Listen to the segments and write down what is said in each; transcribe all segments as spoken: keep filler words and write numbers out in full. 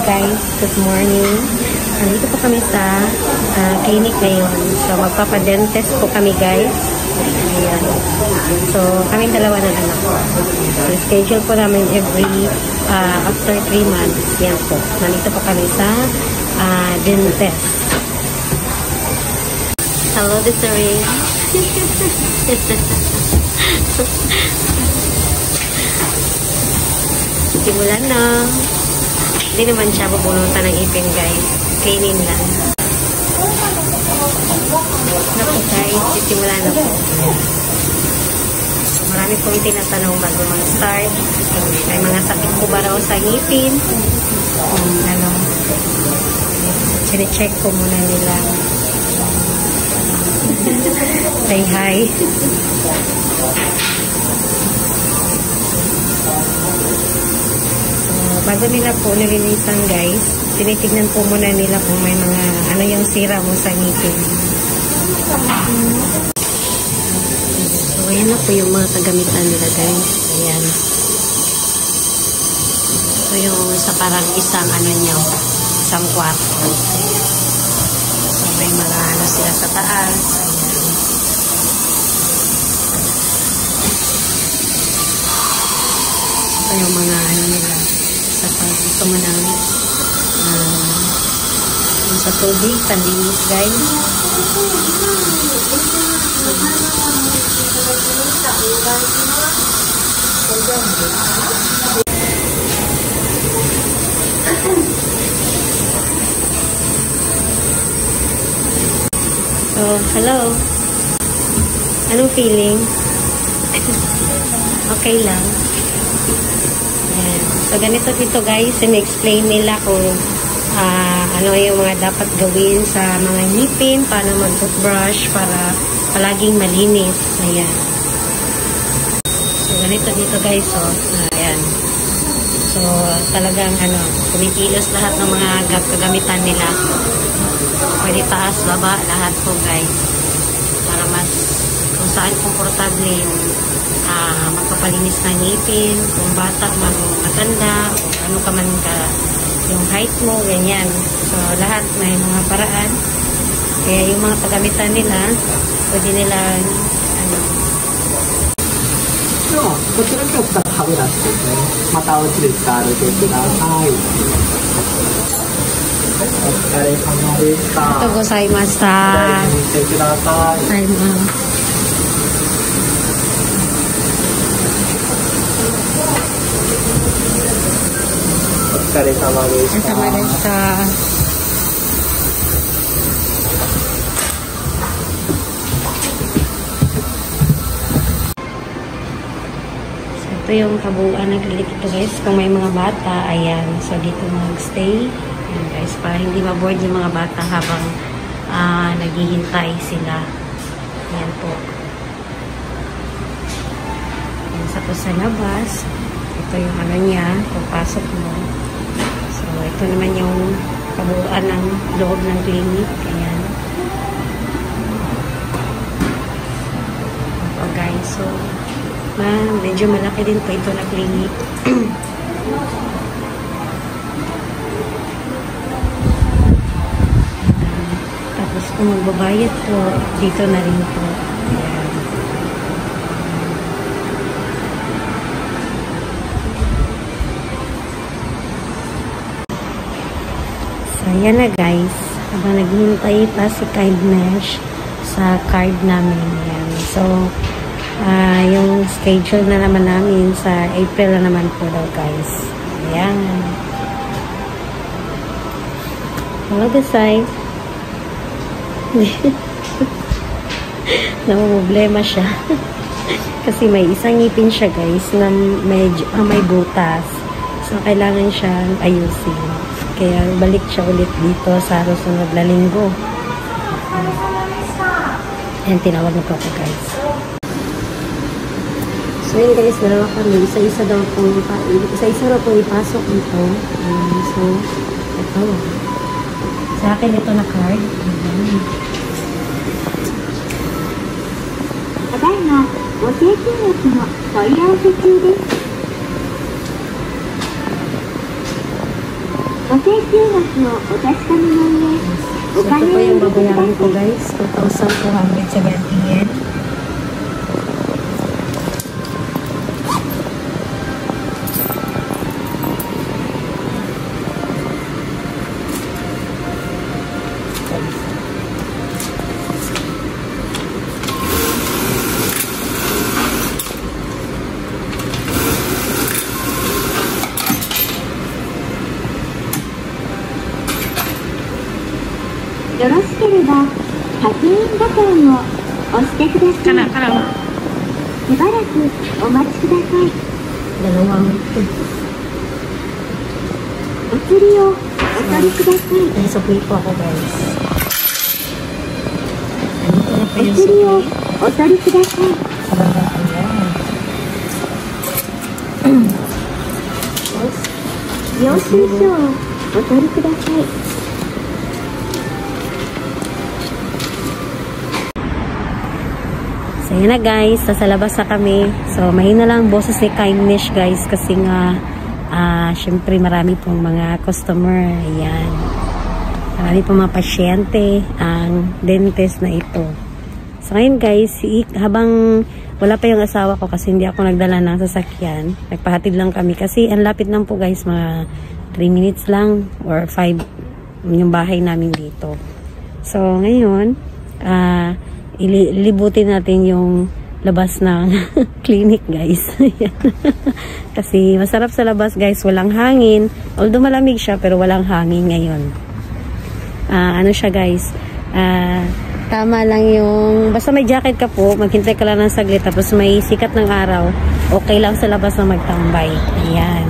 guys, good morning. Nandito po kami sa uh, clinic ngayon. So magpapadentist po kami guys. Ayan. So kami dalawa ng anak ko. So schedule po namin every uh, after three months. Yan po. Nandito po kami sa uh, dentist. Hello, Desiree. Simulan na. Hindi naman siya bubunutan ng ipin guys. Cleaning lang. Naku guys, sisimulan na po. So, marami pong tinatanong bago mag-start. May mga sakit po ba raw sa ngipin? Um, ano, sine-check ko muna nila. Say hi. Bago nila po nililisan guys, tinitignan po muna nila kung may mga ano yung sira mo sa ngipin. So ayan na po yung mga kagamitan nila guys. Ayan. So yung sa parang isang ano nyo, isang kwarto. So may mga ano sila sa taas. Ayan. So yung mga ano nila. Sa pag gusto mo ng uh, sa tubig, panlinis guys. So, hello. Anong feeling? Okay lang. Ayan. So, ganito dito guys, in-explain nila kung uh, ano yung mga dapat gawin sa mga ngipin, paano mag-toothbrush para palaging malinis. Ayan. So, ganito dito guys, so, uh, ayan. So, talagang ano, kumikilos lahat ng mga kagamitan nila. Pwede taas, baba, lahat po guys. Para mas kung saan komportable yung Uh, magpapalinis ng ngipin, kung bata, matanda, ano ka man ka, yung height mo, ganyan. So, lahat may mga paraan. Kaya yung mga paggamitan nila, pwede nila, ano. So, こちらにふたつ歯ブラシですね。またお家で使われてください。お疲れ様でした。 ありがとうございました。 大事にしてください。 はい、まあ。 お疲れ様でした。 お疲れ様でした。So, ito yung kabuuan ng clinic ito guys. Kung may mga bata, ayan. So, dito mag-stay. Ayan guys, para hindi ma-board yung mga bata habang uh, naghihintay sila. Ayan po. Ayan, sa po sa labas. Ito yung ano niya, pagpasok mo. So, ito naman yung kabuuan ng loob ng clinic. Ayan. Opo guys. So, ma, medyo malaki din po ito na clinic. um, tapos kung magbabayad po, dito na rin po. Ayan. Ayan na guys, habang naghihintay pa si Kindmesh sa card namin. Ayan. So, uh, yung schedule na naman namin sa April na naman po daw guys. Ayan. Hello Desai. Namumblema siya. Kasi may isang ngipin siya guys na medyo, ah, may butas. So, kailangan siyang ayusin. Kaya balik siya ulit dito sa susunod na linggo. Ayan, tinawag na po ako guys. So yun guys, dalawa kami. Isa-isa daw po, isa-isa daw po ipasok dito. Um, so, ito. Sa akin ito na card. Tadaima, ご清聴駅の問い合わせ中です。 So, ito po yung babayaran ko guys, two thousand two hundred seventy yen. Kana, kana. Dalawang ito. May sukli po ako guys. Ano po na po yung sukli? Sa baba, ayan. So, yun na guys. Sa labas na kami. So, mahina lang boses ni Kindness guys. Kasi nga, uh, syempre marami pong mga customer. Ayan. Marami pong mga pasyente ang dentist na ito. So, ngayon guys, habang wala pa yung asawa ko kasi hindi ako nagdala ng sasakyan. Nagpahatid lang kami. Kasi ang lapit lang po guys. Mga three minutes lang or five yung bahay namin dito. So, ngayon, ah, uh, ilibutin natin yung labas ng clinic guys. Kasi masarap sa labas guys, walang hangin. Although malamig siya pero walang hangin ngayon. Uh, ano siya guys, uh, tama lang yung, basta may jacket ka po, maghintay ka lang ng saglit tapos may sikat ng araw, okay lang sa labas na magtambay. Ayan.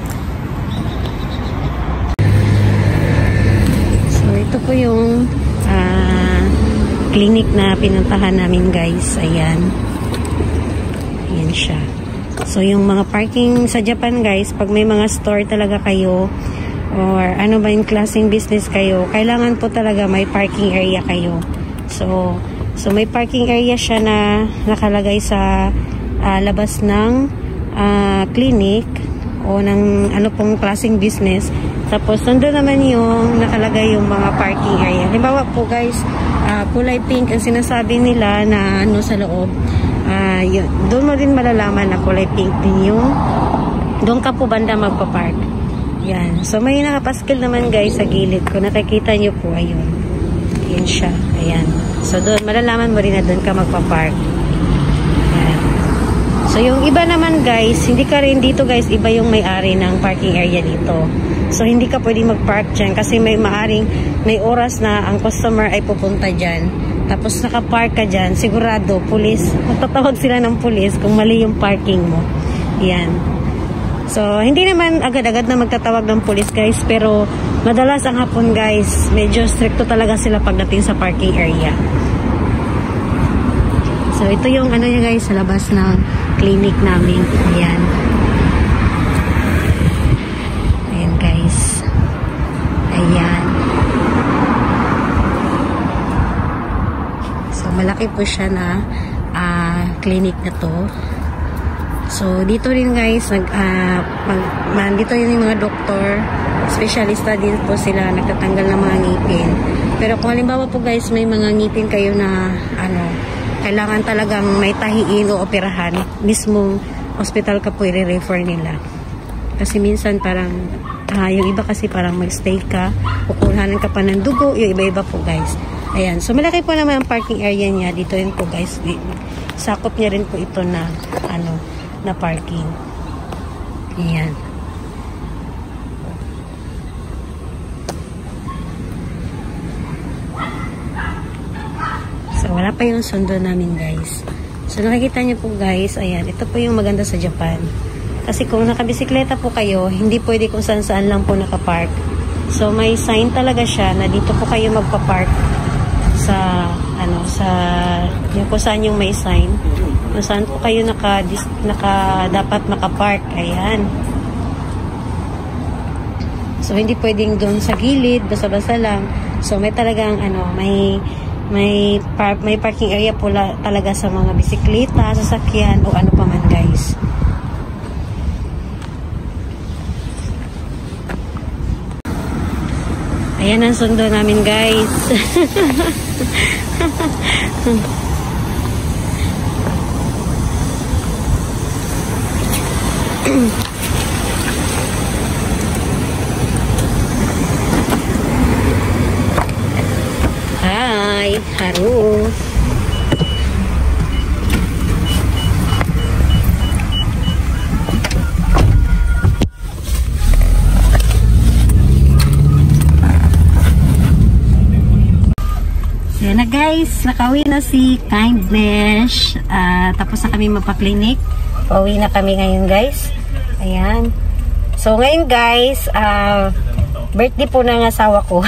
So ito po yung uh, clinic na pinuntahan namin guys. Ayan. Ayan siya. So yung mga parking sa Japan guys, pag may mga store talaga kayo or ano ba yung klaseng business kayo, kailangan po talaga may parking area kayo. So, so may parking area siya na nakalagay sa uh, labas ng uh, clinic o ng ano pong klaseng business. Tapos nandun naman yung nakalagay yung mga parking area. Halimbawa po guys, uh, kulay pink ang sinasabi nila na ano sa loob. Uh, yun, doon mo rin malalaman na kulay pink din yung doon ka po banda magpapark. Yan. So may nakapaskil naman guys sa gilid. Kung nakikita nyo po, ayun. Yan siya. Ayan. So doon, malalaman mo rin na doon ka magpapark. Yan. So yung iba naman guys, hindi ka rin dito guys, iba yung may-ari ng parking area dito. So, hindi ka pwede mag-park dyan kasi may maaring, may oras na ang customer ay pupunta dyan. Tapos, naka-park ka dyan, sigurado, pulis, magtatawag sila ng pulis kung mali yung parking mo. Yan. So, hindi naman agad-agad na magtatawag ng pulis, guys, pero madalas ang hapon, guys, medyo stricto talaga sila pagdating sa parking area. So, ito yung ano nyo, guys, sa labas ng clinic namin. Ayan. Guys. Ayan. So, malaki po siya na uh, clinic na to. So, dito rin guys, nag, uh, pag, man, dito yun yung mga doktor, specialista din po sila, nagtatanggal ng mga ngipin. Pero kung halimbawa po guys, may mga ngipin kayo na, ano, kailangan talagang may tahiin o operahan, mismong hospital ka po i-refer nila. Kasi minsan parang, uh, yung iba kasi parang mag-stay ka, kukuhanan ka pa ng dugo, yung iba-iba po guys. Ayan. So, malaki po naman ang parking area niya. Dito rin po guys. Sakop niya rin po ito na, ano, na parking. Ayan. So, wala pa yung sundo namin guys. So, nakikita niyo po guys, ayan, ito po yung maganda sa Japan. Kasi kung nakabisikleta po kayo, hindi pwede kung saan-saan lang po nakapark. So, may sign talaga siya na dito po kayo magpapark sa, ano, sa, yung kung saan yung may sign. Kung saan po kayo naka, naka, dapat makapark. Ayan. So, hindi pwedeng doon sa gilid, basa-basa lang. So, may talagang, ano, may, may, par may parking area po la talaga sa mga bisikleta, sasakyan, o ano pa man guys. Ayan ang sundo namin, guys. Hi, haru. Yan na guys, nakauwi na si Kindness. Uh, tapos na kami magpa-clinic. Pauwi na kami ngayon guys. Ayan. So ngayon guys, uh, birthday po ng asawa ko.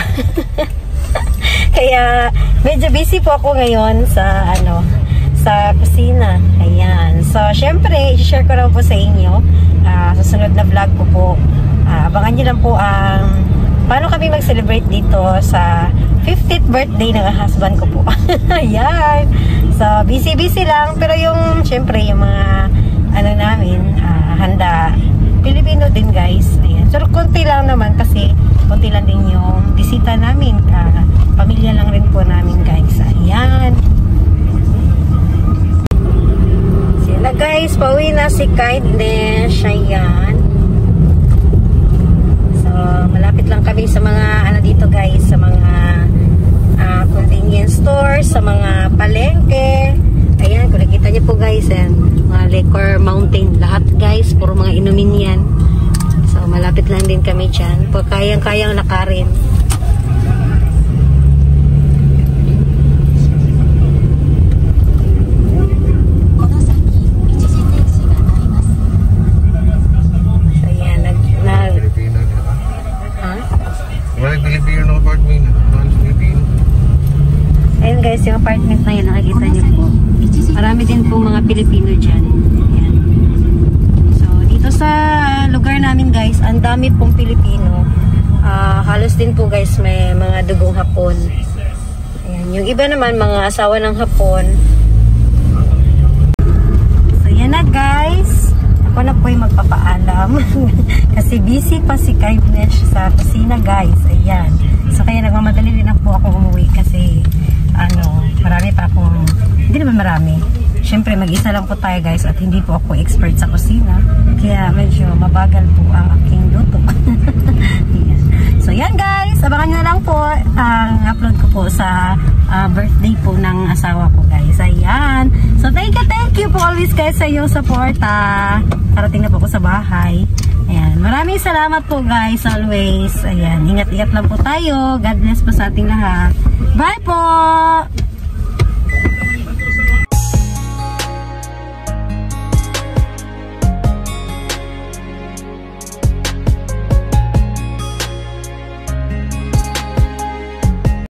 Kaya medyo busy po ako ngayon sa ano, sa kusina. Ayan. So syempre, i-share ko lang po sa inyo. Uh, susunod na vlog ko po. Uh, abangan niyo lang po ang paano kami mag-celebrate dito sa fiftieth birthday ng husband ko po. Ayan. So, busy-busy lang. Pero yung, syempre, yung mga, ano namin, uh, handa, Pilipino din, guys. Ayan. So, konti lang naman kasi, konti lang din yung bisita namin. Uh, pamilya lang rin po namin, guys. Ayan. Sila, guys. Pauwi na si Kindness. Ayan. Malapit lang kami sa mga ano dito guys, sa mga uh, convenience stores, sa mga palengke. Ayan, kung nakita niyo po guys, yan, mga liquor mountain, lahat guys, puro mga inumin yan. So malapit lang din kami dyan, pag kayang-kayang lakarin. Ayun guys, yung apartment na yun, nakikita niyo po. Marami din po mga Pilipino dyan. Ayan. So, dito sa lugar namin guys, ang dami pong Pilipino. Uh, halos din po guys, may mga dugong Hapon. Ayan. Yung iba naman, mga asawa ng Hapon. So, yan na guys. Ako na po yung magpapaalam. Kasi busy pa si Kindness sa kusina guys. Ayan. So, kaya nagmamadali rin po ako umuwi kasi ano, marami pa akong, hindi naman marami. Siyempre, mag-isa lang po tayo guys at hindi po ako expert sa kusina. Kaya medyo mabagal po ang aking luto. Yeah. So, yan guys. Abangan nyo lang po ang upload ko po sa uh, birthday po ng asawa ko guys. Ayan. So, thank you, thank you po always guys sa iyong support. Uh, parating na po ako sa bahay. Ayan. Maraming salamat po guys always. Ayan. Ingat-ingat lang po tayo. God bless po sa ating lahat. Bye po!